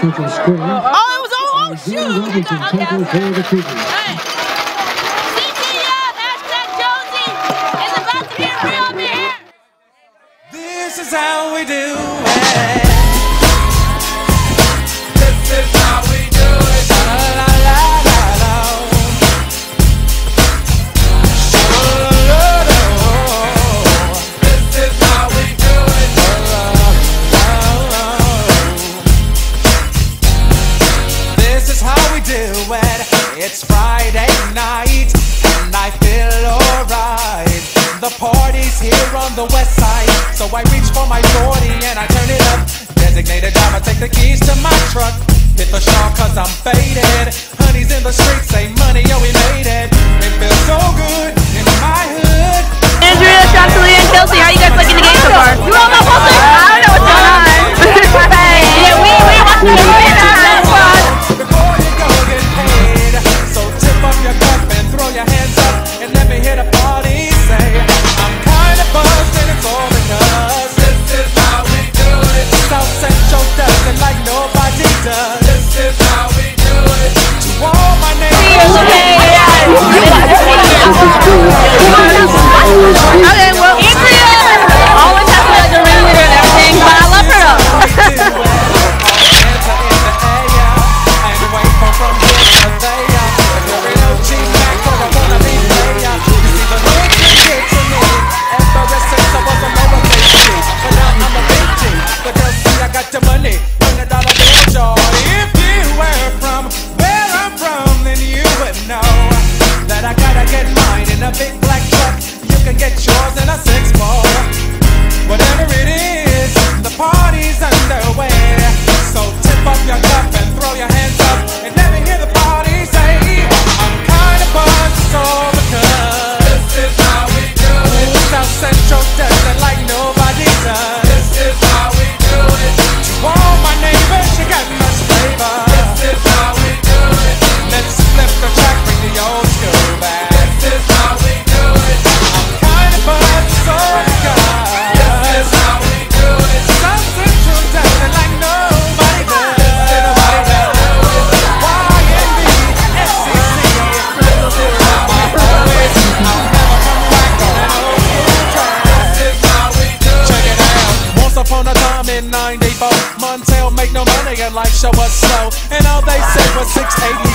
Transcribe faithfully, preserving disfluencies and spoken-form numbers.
Central Square. Oh, it was all, oh, shoot! Robinson tackle for the Cougars. Hey. C T F, hashtag Josie is about to get real up here. This is how we do it. This is how we do it. La la la la la. This is how we do it. This is how we do it. It's Friday night and I feel alright. The party's here on the west side, so I reach for my forty and I turn it up. Designated driver, take the keys to my truck. Hit the shawl cause I'm faded. Honey's in the streets, say money, yo, we made it. It feels so good in my hood. Andrea, Shantali, and Kelsey, how are you guys liking the game so far? You all know Wilson? I don't know what's going on. Yeah, we, we watched the game. That's fun. Before you go get paid, so tip up your cup and throw your hands up and let me hear the party say, I'm kinda buzzed and it's all because this is how we do it. South Central does it like nobody does. This is how we do it. To all my neighbors. Okay, well, Andrea always has to be like the ringleader and everything, but I love her though. Montel make no money and life show us slow, and all they said was six eighty